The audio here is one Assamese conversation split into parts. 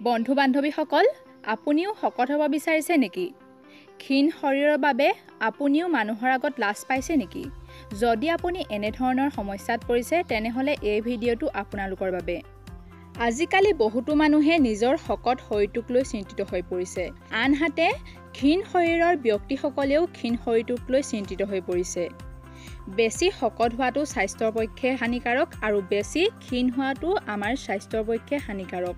বন্ধু বান্ধৱীসকল, আপুনিও শকত হ'ব বিচাৰিছে নেকি? ক্ষীণ শৰীৰৰ বাবে আপুনিও মানুহৰ আগত লাজ পাইছে নেকি? যদি আপুনি এনে ধৰণৰ সমস্যাত পৰিছে তেনেহলে এই ভিডিঅ'টো আপোনালোকৰ বাবে। আজিকালি বহুতো মানুহে নিজৰ শকত শৰীৰটোক লৈ চিন্তিত হৈ পৰিছে। আনহাতে ক্ষীণ শৰীৰৰ ব্যক্তিসকলেও ক্ষীণ শৰীৰটোক লৈ চিন্তিত হৈ পৰিছে। বেছি শকত হোৱাটো স্বাস্থ্যৰ পক্ষে হানিকাৰক আৰু বেছি ক্ষীণ হোৱাটো আমাৰ স্বাস্থ্যৰ পক্ষে হানিকাৰক।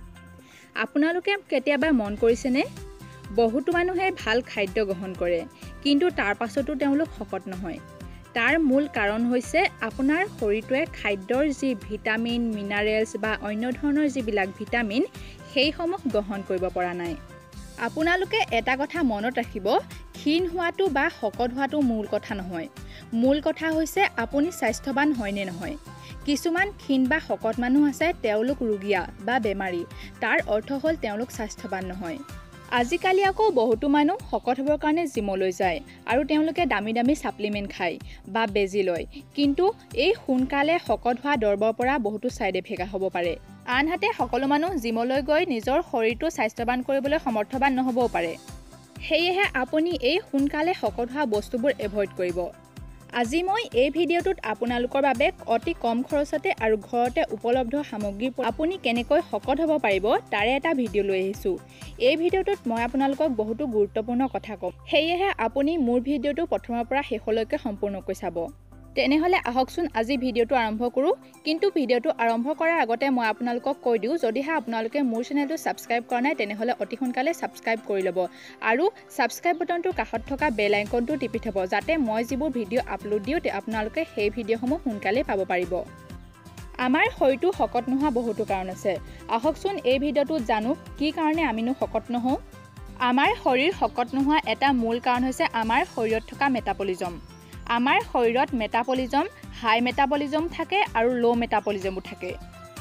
আপোনালোকে কেতিয়াবা মন কৰিছেনে? বহুতো মানুহে ভাল খাদ্য গ্ৰহণ কৰে, কিন্তু তাৰ পাছতো তেওঁলোক শকত নহয়। তাৰ মূল কাৰণ হৈছে আপোনাৰ শৰীৰটোৱে খাদ্যৰ যি ভিটামিন, মিনাৰেলছ বা অন্য ধৰণৰ যিবিলাক ভিটামিন সেইসমূহ গ্ৰহণ কৰিব পৰা নাই। আপোনালোকে এটা কথা মনত ৰাখিব, ক্ষীণ হোৱাটো বা শকত হোৱাটো মূল কথা নহয়। মূল কথা হৈছে আপুনি স্বাস্থ্যৱান হয় নে নহয়। কিছুমান ক্ষীণ বা শকত মানুহ আছে, তেওঁলোক ৰোগীয়া বা বেমাৰী। তাৰ অৰ্থ হ'ল তেওঁলোক স্বাস্থ্যৱান নহয়। আজিকালি আকৌ বহুতো মানুহ শকত হ'বৰ কাৰণে জিমলৈ যায় আৰু তেওঁলোকে দামী দামী ছাপ্লিমেণ্ট খায় বা বেজি লয়, কিন্তু এই সোনকালে শকত হোৱা দৰবৰ পৰা বহুতো ছাইড এফেক্ট হ'ব পাৰে। আনহাতে সকলো মানুহ জিমলৈ গৈ নিজৰ শৰীৰটো স্বাস্থ্যৱান কৰিবলৈ সমৰ্থৱান নহ'বও পাৰে। সেয়েহে আপুনি এই সোনকালে শকত হোৱা বস্তুবোৰ এভইড কৰিব। আজি মই এই ভিডিঅ'টোত আপোনালোকৰ বাবে অতি কম খৰচতে আৰু ঘৰতে উপলব্ধ সামগ্ৰীৰ আপুনি কেনেকৈ শকত হ'ব পাৰিব তাৰে এটা ভিডিঅ' লৈ আহিছোঁ। এই ভিডিঅ'টোত মই আপোনালোকক বহুতো গুৰুত্বপূৰ্ণ কথা ক'ম, সেয়েহে আপুনি মোৰ ভিডিঅ'টো প্ৰথমৰ পৰা শেষলৈকে সম্পূৰ্ণকৈ চাব। তেনেহ'লে আহকচোন আজি ভিডিঅ'টো আৰম্ভ কৰোঁ। কিন্তু ভিডিঅ'টো আৰম্ভ কৰাৰ আগতে মই আপোনালোকক কৈ দিওঁ, যদিহে আপোনালোকে মোৰ চেনেলটো ছাবস্ক্ৰাইব কৰা নাই তেনেহ'লে অতি সোনকালে ছাবস্ক্ৰাইব কৰি ল'ব আৰু ছাবস্ক্ৰাইব বাটনটোৰ কাষত থকা বেল আইকনটো টিপি থ'ব, যাতে মই যিবোৰ ভিডিঅ' আপলোড দিওঁ আপোনালোকে সেই ভিডিঅ'সমূহ সোনকালেই পাব পাৰিব। আমাৰ শৰীৰটো শকত নোহোৱা বহুতো কাৰণ আছে। আহকচোন এই ভিডিঅ'টোত জানো কি কাৰণে আমিনো শকত নহওঁ। আমাৰ শৰীৰ শকত নোহোৱা এটা মূল কাৰণ হৈছে আমাৰ শৰীৰত থকা মেটাবলিজম। আমাৰ শৰীৰত মেটাবলিজম, হাই মেটাবলিজম থাকে আৰু ল' মেটাবলিজমো থাকে।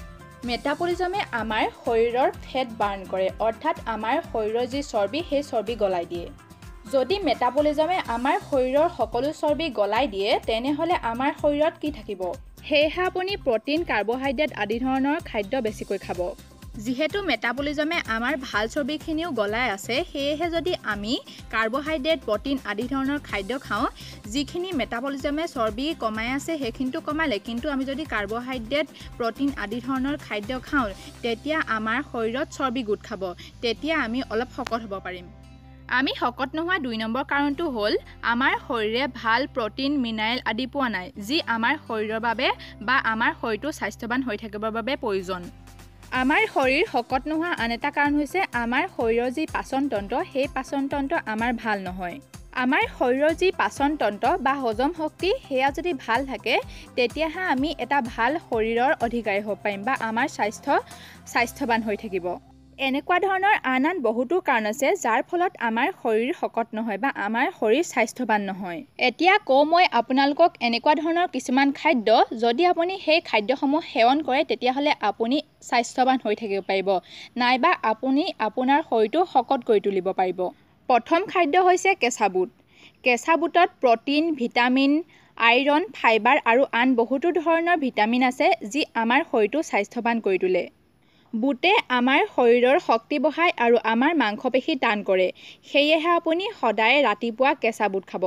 মেটাবলিজমে আমাৰ শৰীৰৰ ফেট বাৰ্ণ কৰে, অৰ্থাৎ আমাৰ শৰীৰৰ যি চৰ্বি সেই চৰ্বি গলাই দিয়ে। যদি মেটাবলিজমে আমাৰ শৰীৰৰ সকলো চৰ্বি গলাই দিয়ে তেনেহ'লে আমাৰ শৰীৰত কি থাকিব? সেয়েহে আপুনি প্ৰটিন, কাৰ্বহাইড্ৰেট আদি ধৰণৰ খাদ্য বেছিকৈ খাব। যিহেতু মেটাবলিজমে আমাৰ ভাল চৰ্বিখিনিও গলাই আছে, সেয়েহে যদি আমি কাৰ্বহাইড্ৰেট, প্ৰটিন আদি ধৰণৰ খাদ্য খাওঁ, যিখিনি মেটাবলিজমে চৰ্বি কমাই আছে সেইখিনিটো কমালে, কিন্তু আমি যদি কাৰ্বহাইড্ৰেট, প্ৰটিন আদি ধৰণৰ খাদ্য খাওঁ তেতিয়া আমাৰ শৰীৰত চৰ্বি গোট খাব, তেতিয়া আমি অলপ শকত হ'ব পাৰিম। আমি শকত নোহোৱা ২ নম্বৰ কাৰণটো হ'ল আমাৰ শৰীৰে ভাল প্ৰটিন, মিনাৰেল আদি পোৱা নাই, যি আমাৰ শৰীৰৰ বাবে বা আমাৰ শৰীৰটো স্বাস্থ্যৱান হৈ থাকিবৰ বাবে প্ৰয়োজন। আমাৰ শৰীৰ শকত নোহোৱা আন এটা কাৰণ হৈছে আমাৰ শৰীৰৰ যি পাচনতন্ত্ৰ সেই পাচনতন্ত্ৰ আমাৰ ভাল নহয়। আমাৰ শৰীৰৰ যি পাচনতন্ত্ৰ বা হজম শক্তি সেয়া যদি ভাল থাকে তেতিয়াহে আমি এটা ভাল শৰীৰৰ অধিকাৰী হ'ব পাৰিম বা আমাৰ স্বাস্থ্যৱান হৈ থাকিব। এনেকুৱা ধৰণৰ আন বহুতো কাৰণ আছে যাৰ ফলত আমাৰ শৰীৰ শকত নহয় বা আমাৰ শৰীৰ স্বাস্থ্যৱান নহয়। এতিয়া কওঁ মই আপোনালোকক এনেকুৱা ধৰণৰ কিছুমান খাদ্য, যদি আপুনি সেই খাদ্যসমূহ সেৱন কৰে তেতিয়াহ'লে আপুনি স্বাস্থ্যৱান হৈ থাকিব পাৰিব, নাইবা আপুনি আপোনাৰ শৰীৰটো শকত কৰি তুলিব পাৰিব। প্ৰথম খাদ্য হৈছে কেঁচা বুট। কেঁচা বুটত প্ৰটিন, ভিটামিন, আইৰণ, ফাইবাৰ আৰু আন বহুতো ধৰণৰ ভিটামিন আছে, যি আমাৰ শৰীৰটো স্বাস্থ্যৱান কৰি তোলে। বুটে আমাৰ শৰীৰৰ শক্তি বঢ়ায় আৰু আমাৰ মাংসপেশী টান কৰে, সেয়েহে আপুনি সদায় ৰাতিপুৱা কেঁচা বুট খাব।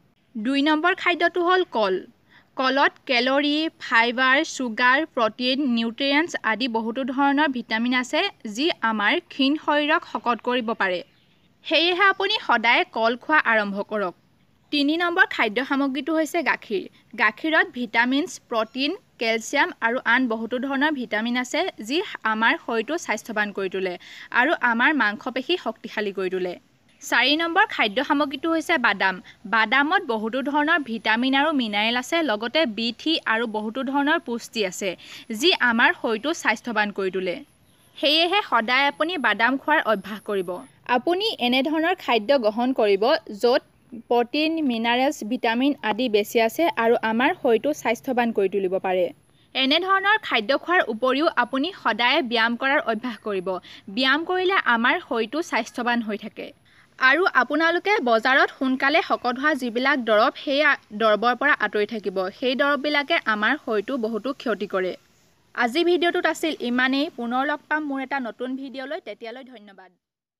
২ নম্বৰ খাদ্যটো হ'ল কল। কলত calorie, fibre, sugar, protein, nutrients আদি বহুতো ধৰণৰ ভিটামিন আছে, যি আমাৰ ক্ষীণ শৰীৰক শকত কৰিব পাৰে। সেয়েহে আপুনি সদায় কল খোৱা আৰম্ভ কৰক। ৩ নম্বৰ খাদ্য সামগ্ৰীটো হৈছে গাখীৰ। গাখীৰত ভিটামিনছ, প্ৰটিন, কেলছিয়াম আৰু আন বহুতো ধৰণৰ ভিটামিন আছে, যি আমাৰ শৰীৰটো স্বাস্থ্যৱান কৰি তোলে আৰু আমাৰ মাংসপেশী শক্তিশালী কৰি তোলে। ৪ নম্বৰ খাদ্য সামগ্ৰীটো হৈছে বাদাম। বাদামত বহুতো ধৰণৰ ভিটামিন আৰু মিনাৰেল আছে, লগতে B3 আৰু বহুতো ধৰণৰ পুষ্টি আছে, যি আমাৰ শৰীৰটো স্বাস্থ্যৱান কৰি তোলে। সেয়েহে সদায় আপুনি বাদাম খোৱাৰ অভ্যাস কৰিব। আপুনি এনেধৰণৰ খাদ্য গ্ৰহণ কৰিব য'ত প্ৰটিন, মিনাৰেলছ, ভিটামিন আদি বেছি আছে আৰু আমাৰ শৰীৰটো স্বাস্থ্যৱান কৰি তুলিব পাৰে। এনেধৰণৰ খাদ্য খোৱাৰ উপৰিও আপুনি সদায় ব্যায়াম কৰাৰ অভ্যাস কৰিব। ব্যায়াম কৰিলে আমাৰ শৰীৰটো স্বাস্থ্যৱান হৈ থাকে। আৰু আপোনালোকে বজাৰত সোনকালে শকত হোৱা যিবিলাক দৰৱ, সেই দৰৱৰ পৰা আঁতৰি থাকিব। সেই দৰৱবিলাকে আমাৰ শৰীৰটো বহুতো ক্ষতি কৰে। আজি ভিডিঅ'টোত আছিল ইমানেই। পুনৰ লগ পাম মোৰ এটা নতুন ভিডিঅ'লৈ। তেতিয়ালৈ ধন্যবাদ।